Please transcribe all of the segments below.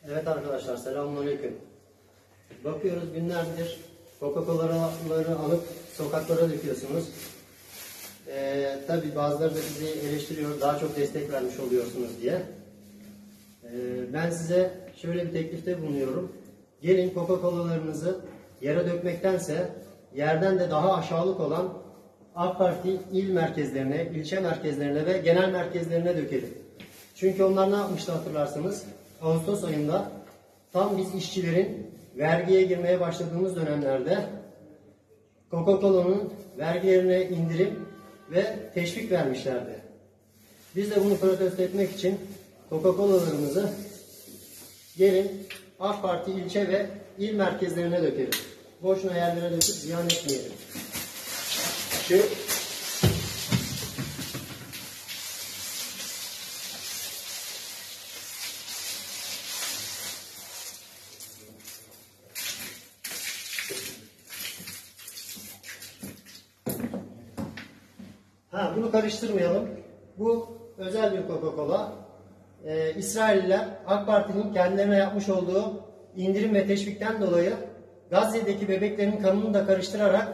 Evet arkadaşlar, selamünaleyküm. Bakıyoruz günlerdir Coca-Cola'ları alıp sokaklara döküyorsunuz. Tabii bazıları da bizi eleştiriyor, daha çok destek vermiş oluyorsunuz diye. Ben size şöyle bir teklifte bulunuyorum. Gelin Coca-Cola'larınızı yere dökmektense yerden de daha aşağılık olan AK Parti il merkezlerine, ilçe merkezlerine ve genel merkezlerine dökelim. Çünkü onlar ne yapmıştı hatırlarsanız? Ağustos ayında tam biz işçilerin vergiye girmeye başladığımız dönemlerde Coca-Cola'nın vergilerine indirim ve teşvik vermişlerdi. Biz de bunu protesto etmek için Coca-Cola'larımızı gelin AK Parti ilçe ve il merkezlerine dökelim. Boşuna yerlere döküp ziyan etmeyelim. Bunu karıştırmayalım. Bu özel bir Coca-Cola. İsrailliler AK Parti'nin kendilerine yapmış olduğu indirim ve teşvikten dolayı Gazze'deki bebeklerin kanını da karıştırarak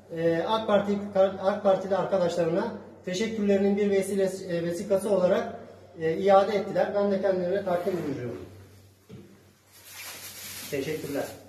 AK Parti'de arkadaşlarına teşekkürlerinin bir vesikası olarak iade ettiler. Ben de kendilerine takdim buyuruyorum. Teşekkürler.